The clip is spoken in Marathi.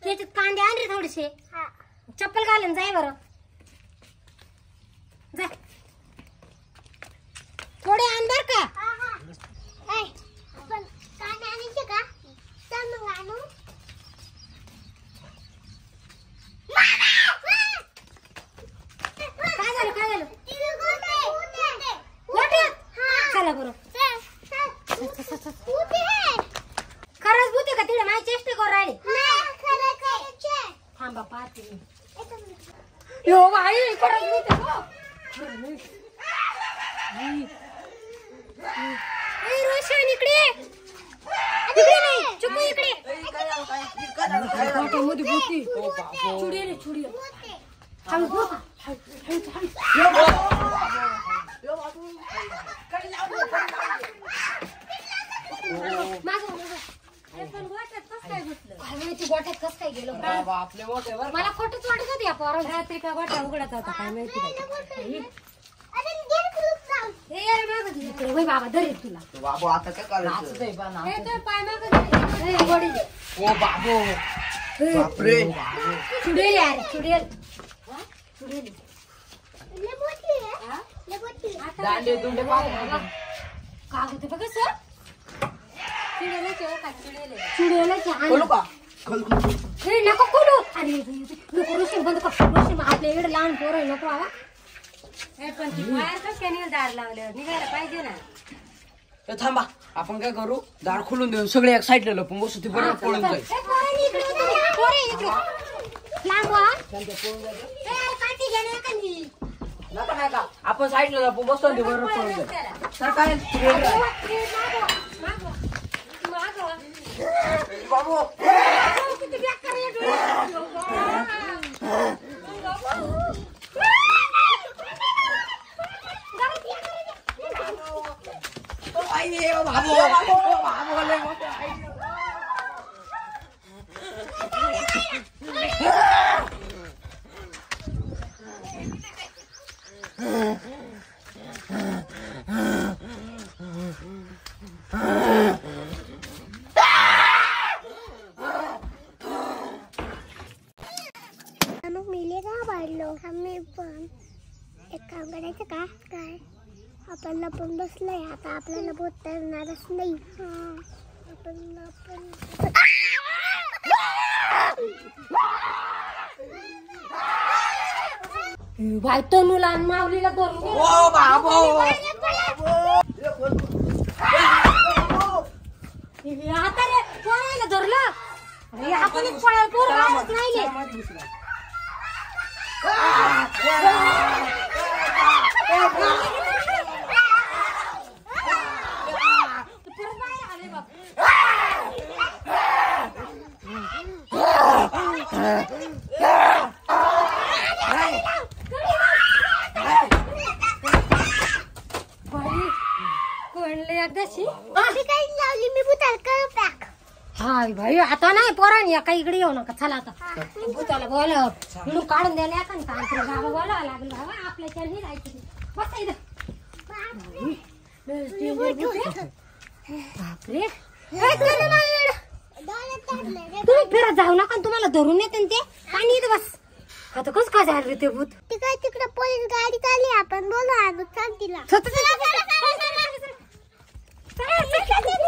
त्याच्यात कांदे आण रे थोडेसे. चप्पल घालून जाय बरं. जा थोडे आण बर का. आपण कांदे आणायचे का? चल मग आणू. काय झालं चला बरं. खरंच भूते का तिकडे माझी चेष्टा करू राहिले. थांबा पाहते यो बाई खरंच भूते हो. रोशन इकडे नाही चुकू इकडे. मध्ये भूती चुडेल चुडेल. हळू बघ गोट्यात कस काय गेलो मला खोटच वाटत होती. पोरं रात्री का गोट्या उघडत होता काय माहिती. बाबा दर तुला बाबू आता काय करायचं बापरे चुडेल यार चुडेल चुडेल. का होते बघ सर नको खोलू. अरे नको रोशन बंद कर. रोशन आपल्या इकडे लहान पोर नको बाबा. पण ती बाहेर कस काय दार लावल्यावर निघायला पाहिजे ना. थांबा आपण काय करू दार खोलून देऊन सगळे एक साईडला लपून बसू. ती बरोबर पळून जाईल. नका नका आपण साईडला लपून बसतो. ती बरोबर पळून जाईल. सर काय बाबू आम्ही पण एक काम करायचं का काय आपण लपून बसलोय आता आपल्याला बोलता येणारच नाही. आपण बाय तनुला माऊलीला धरून ओ बाबू आता रे पोरायला धरलं. आपण पोर राहिले एकदाशी मी भूताला कर टाक. हाय भाई आता नाही पोरांनी काही इकडे येऊ नका. चला आता भूताला बोलाव म्हणून काढून द्यायला का तांत्रिक बाबा बोलावं लागलं. बाबा आपल्याच्या नाही जायचं. बस इथं बापरे तुम्ही फिरत जाऊ नका. तुम्हाला धरून येते ते पाणी येतं. बस आता कस काय झालं रे ते भूत. तिकडे पोलीस गाडी चालली आपण बोला चाल तिला.